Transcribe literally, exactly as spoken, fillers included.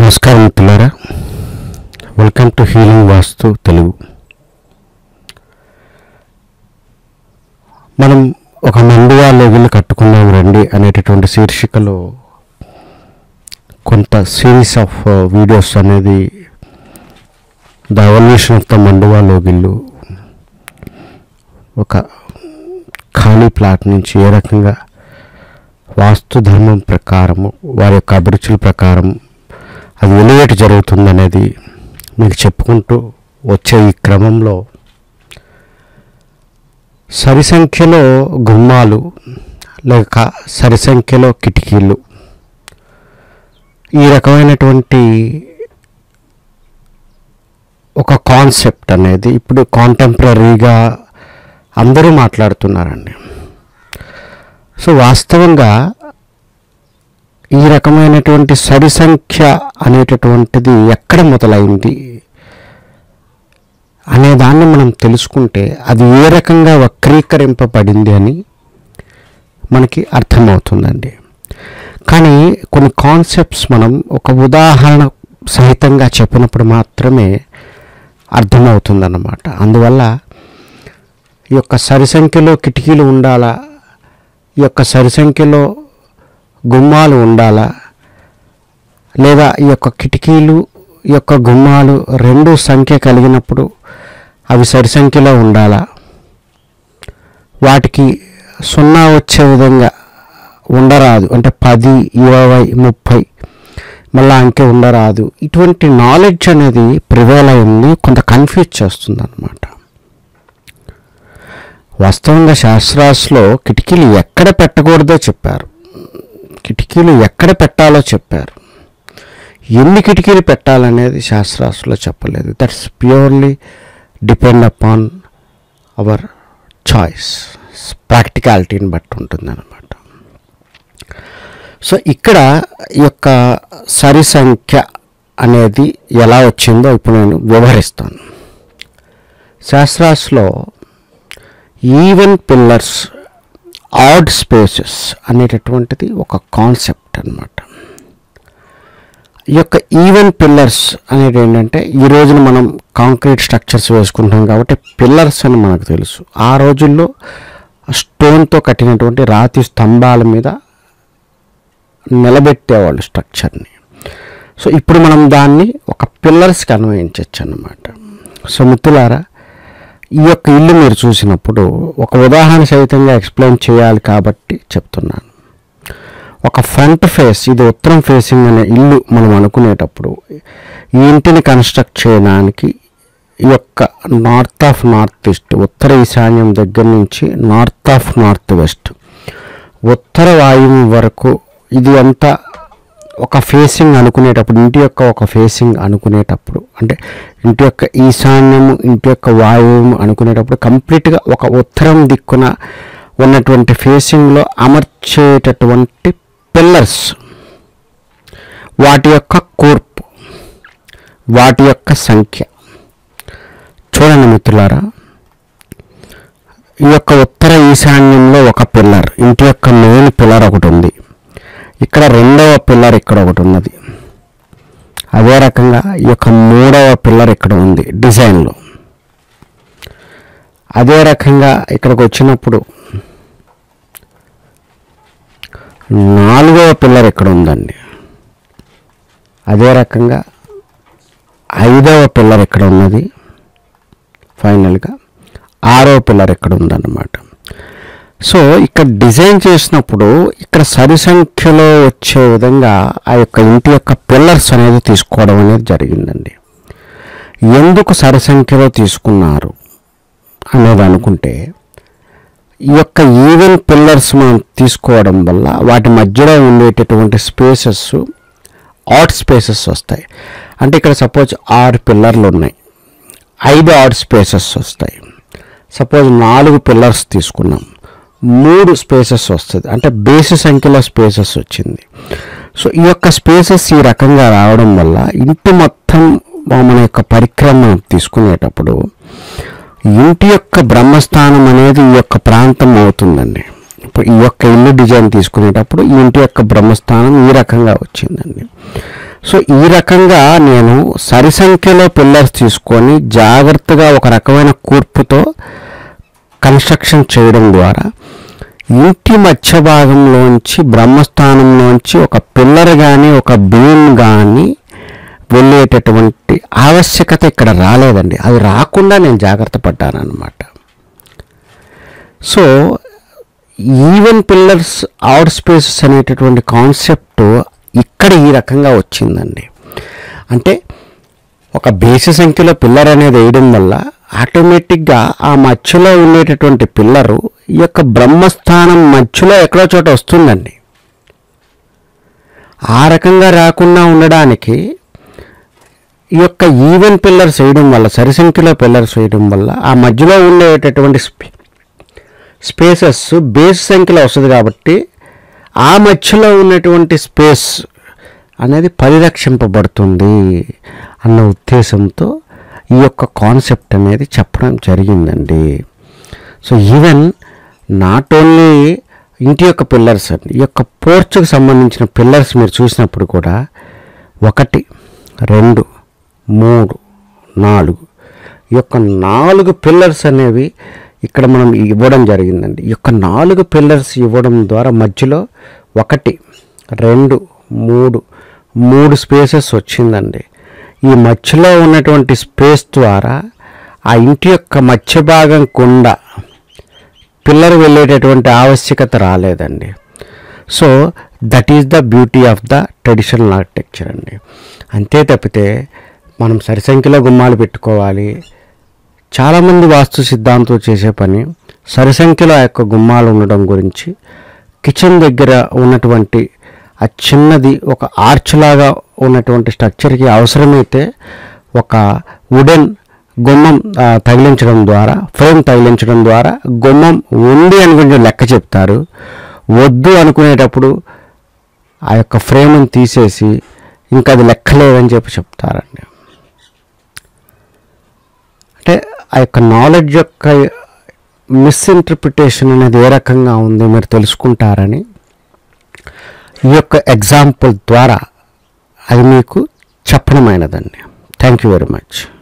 నమస్కారం మిత్రులారా, welcome to healing Vastu Telugu. మనం ఒక మండువా లెవెల్ కట్టుకున్నాం రండి అనేటటువంటి శీర్షికలో కొంత సిరీస్ ఆఫ్ వీడియోస్ అనేది ద ఎవల్యూషన్ ఆఫ్ ద మండువా లోగిల్లు, ఒక ఖాళీ ప్లాట్ నుంచి ఏ రకంగా వాస్తు ధర్మం ప్రకారము వారి యొక్క అభిరుచుల ప్రకారం అది ఎలివేట్ జరుగుతుందనేది మీకు చెప్పుకుంటూ వచ్చే ఈ క్రమంలో సరి సంఖ్యలో గుమ్మాలు లేక సరి సంఖ్యలో కిటికీలు, ఈ రకమైనటువంటి ఒక కాన్సెప్ట్ అనేది ఇప్పుడు కాంటెంపరీగా అందరూ మాట్లాడుతున్నారండి. సో వాస్తవంగా ఈ రకమైనటువంటి సరి సంఖ్య అనేటటువంటిది ఎక్కడ మొదలైంది అనే దాన్ని మనం తెలుసుకుంటే అది ఏ రకంగా వక్రీకరింపబడింది అని మనకి అర్థమవుతుందండి. కానీ కొన్ని కాన్సెప్ట్స్ మనం ఒక ఉదాహరణ సహితంగా చెప్పినప్పుడు మాత్రమే అర్థమవుతుందన్నమాట. అందువల్ల ఈ యొక్క సరి సంఖ్యలో కిటికీలు ఉండాలా, ఈ యొక్క సరి సంఖ్యలో గుమ్మాలు ఉండాలా, లేదా ఈ యొక్క కిటికీలు ఈ యొక్క గుమ్మాలు రెండు సంఖ్య కలిగినప్పుడు అవి సరి సంఖ్యలో ఉండాలా, వాటికి సున్నా వచ్చే విధంగా ఉండరాదు, అంటే పది ఇరవై ముప్పై మళ్ళా అంకె ఉండరాదు. ఇటువంటి నాలెడ్జ్ అనేది ప్రివేల్ అయింది, కొంత కన్ఫ్యూజ్ చేస్తుంది అన్నమాట. వాస్తవంగా శాస్త్రాస్లో కిటికీలు ఎక్కడ పెట్టకూడదో చెప్పారు, కిటికీలు ఎక్కడ పెట్టాలో చెప్పారు. ఎన్ని కిటికీలు పెట్టాలనేది శాస్త్రాస్లో చెప్పలేదు. That's purely depend upon our choice, ప్రాక్టికాలిటీని బట్టి ఉంటుందన్నమాట. సో ఇక్కడ ఈ యొక్క సరి సంఖ్య అనేది ఎలా వచ్చిందో ఇప్పుడు నేను వివరిస్తాను. శాస్త్రాస్లో ఈవెన్ పిల్లర్స్, ఆడ్ స్పేసెస్ అనేటటువంటిది ఒక కాన్సెప్ట్ అన్నమాట. ఈ యొక్క ఈవెన్ పిల్లర్స్ అనేది ఏంటంటే, ఈ రోజున మనం కాంక్రీట్ స్ట్రక్చర్స్ వేసుకుంటాం కాబట్టి పిల్లర్స్ అని మనకు తెలుసు. ఆ రోజుల్లో స్టోన్తో కట్టినటువంటి రాతి స్తంభాల మీద నిలబెట్టేవాళ్ళు స్ట్రక్చర్ని. సో ఇప్పుడు మనం దాన్ని ఒక పిల్లర్స్కి అన్వయించవచ్చు అన్నమాట. సో మిత్రులారా, ఈ యొక్క ఇల్లు మీరు చూసినప్పుడు ఒక ఉదాహరణ సహితంగా ఎక్స్ప్లెయిన్ చేయాలి కాబట్టి చెప్తున్నాను. ఒక ఫ్రంట్ ఫేస్, ఇది ఉత్తరం ఫేసింగ్ అనే ఇల్లు మనం అనుకునేటప్పుడు ఈ ఇంటిని కన్స్ట్రక్ట్ చేయడానికి ఈ యొక్క నార్త్ ఆఫ్ నార్త్ ఈస్ట్, ఉత్తర ఈశాన్యం దగ్గర నుంచి నార్త్ ఆఫ్ నార్త్ వెస్ట్, ఉత్తర వాయువు వరకు ఇది అంతా ఒక ఫేసింగ్ అనుకునేటప్పుడు, ఇంటి యొక్క ఒక ఫేసింగ్ అనుకునేటప్పుడు, అంటే ఇంటి యొక్క ఈశాన్యము ఇంటి యొక్క వాయువు అనుకునేటప్పుడు కంప్లీట్గా ఒక ఉత్తరం దిక్కున ఉన్నటువంటి ఫేసింగ్లో అమర్చేటటువంటి పిల్లర్స్, వాటి యొక్క కూర్పు, వాటి యొక్క సంఖ్య చూడండి మిత్రులారా. ఈ యొక్క ఉత్తర ఈశాన్యంలో ఒక పిల్లర్, ఇంటి యొక్క మెయిన్ పిల్లర్ ఒకటి ఉంది. ఇక్కడ రెండవ పిల్లర్ ఇక్కడ ఒకటి ఉన్నది. అదే రకంగా ఈ యొక్క మూడవ పిల్లర్ ఇక్కడ ఉంది డిజైన్లో. అదే రకంగా ఇక్కడికి వచ్చినప్పుడు నాలుగవ పిల్లర్ ఇక్కడ ఉందండి. అదే రకంగా ఐదవ పిల్లర్ ఇక్కడ ఉన్నది. ఫైనల్గా ఆరవ పిల్లర్ ఇక్కడ ఉందన్నమాట. సో ఇక్కడ డిజైన్ చేసినప్పుడు ఇక్కడ సరి సంఖ్యలో వచ్చే విధంగా ఆ యొక్క ఇంటి యొక్క పిల్లర్స్ అనేది తీసుకోవడం అనేది జరిగిందండి. ఎందుకు సరి సంఖ్యలో తీసుకున్నారు అనేది అనుకుంటే, ఈ యొక్క ఈవెన్ పిల్లర్స్ మనం తీసుకోవడం వల్ల వాటి మధ్యలో ఉండేటటువంటి స్పేసెస్ ఆడ్ స్పేసెస్ వస్తాయి. అంటే ఇక్కడ సపోజ్ ఆరు పిల్లర్లు ఉన్నాయి, ఐదు ఆడ్ స్పేసెస్ వస్తాయి. సపోజ్ నాలుగు పిల్లర్స్ తీసుకున్నాం, మూడు స్పేసెస్ వస్తుంది, అంటే బేసి సంఖ్యలో స్పేసెస్ వచ్చింది. సో ఈ యొక్క స్పేసెస్ ఈ రకంగా రావడం వల్ల ఇంటి మొత్తం మన యొక్క పరిక్రమ తీసుకునేటప్పుడు ఇంటి యొక్క బ్రహ్మస్థానం అనేది ఈ యొక్క ప్రాంతం అవుతుందండి. ఇప్పుడు ఈ యొక్క ఇల్లు డిజైన్ తీసుకునేటప్పుడు ఈ ఇంటి యొక్క బ్రహ్మస్థానం ఈ రకంగా వచ్చిందండి. సో ఈ రకంగా నేను సరి సంఖ్యలో పిల్లర్స్ తీసుకొని జాగ్రత్తగా ఒక రకమైన కూర్పుతో కన్స్ట్రక్షన్ చేయడం ద్వారా ఇంటి మధ్య భాగంలోంచి బ్రహ్మస్థానంలోంచి ఒక పిల్లర్ కానీ ఒక బీమ్ కానీ వెళ్ళేటటువంటి ఆవశ్యకత ఇక్కడ రాలేదండి. అది రాకుండా నేను జాగ్రత్త పడ్డాను అన్నమాట. So even pillars out spaces అనేటటువంటి కాన్సెప్ట్ ఇక్కడ ఈ రకంగా వచ్చిందండి. అంటే ఒక బేసి సంఖ్యలో పిల్లర్ అనేది వేయడం వల్ల ఆటోమేటిక్గా ఆ మధ్యలో ఉండేటటువంటి పిల్లరు ఈ యొక్క బ్రహ్మస్థానం మధ్యలో ఎక్కడో చోట వస్తుందండి. ఆ రకంగా రాకుండా ఉండడానికి ఈ యొక్క ఈవెన్ పిల్లర్స్ వేయడం వల్ల, సరి సంఖ్యలో పిల్లర్స్ వేయడం వల్ల ఆ మధ్యలో ఉండేటటువంటి స్పే స్పేసెస్ బేస్ సంఖ్యలో వస్తుంది కాబట్టి ఆ మధ్యలో ఉన్నటువంటి స్పేస్ అనేది పరిరక్షింపబడుతుంది అన్న ఉద్దేశంతో ఈ యొక్క కాన్సెప్ట్ అనేది చెప్పడం జరిగిందండి. సో ఈవెన్ నాట్ ఓన్లీ ఇంటి యొక్క పిల్లర్స్ అండి, ఈ యొక్క పోర్చ్కి సంబంధించిన పిల్లర్స్ మీరు చూసినప్పుడు కూడా ఒకటి, రెండు, మూడు, నాలుగు, ఈ యొక్క నాలుగు పిల్లర్స్ అనేవి ఇక్కడ మనం ఇవ్వడం జరిగిందండి. ఈ యొక్క నాలుగు పిల్లర్స్ ఇవ్వడం ద్వారా మధ్యలో ఒకటి, రెండు, మూడు మూడు స్పేసెస్ వచ్చిందండి. ఈ మధ్యలో ఉన్నటువంటి స్పేస్ ద్వారా ఆ ఇంటి యొక్క మధ్య భాగం కుండా పిల్లర్ వెళ్ళేటటువంటి ఆవశ్యకత రాలేదండి. So that is the beauty of the traditional architecture అండి. అంతే తప్పితే మనం సరి సంఖ్యలో గుమ్మాలు పెట్టుకోవాలి, చాలామంది వాస్తు సిద్ధాంతం చేసే పని సరి సంఖ్యలో ఆ యొక్క గుమ్మాలు ఉండడం గురించి, కిచెన్ దగ్గర ఉన్నటువంటి ఆ చిన్నది ఒక ఆర్చ్ లాగా ఉన్నటువంటి స్ట్రక్చర్కి అవసరమైతే ఒక వుడెన్ గుమ్మం తగిలించడం ద్వారా, ఫ్రేమ్ తగిలించడం ద్వారా గుమ్మం ఉంది అని కొంచెం లెక్క చెప్తారు. వద్దు అనుకునేటప్పుడు ఆ యొక్క ఫ్రేమ్ని తీసేసి ఇంకా అది లెక్కలేదని చెప్పి చెప్తారండి. అంటే ఆ యొక్క నాలెడ్జ్ యొక్క మిస్ఇంటర్ప్రిటేషన్ అనేది ఏ రకంగా ఉంది మీరు తెలుసుకుంటారని ఈ యొక్క ఎగ్జాంపుల్ ద్వారా అది మీకు చెప్పడమైనదండి. Thank you very much.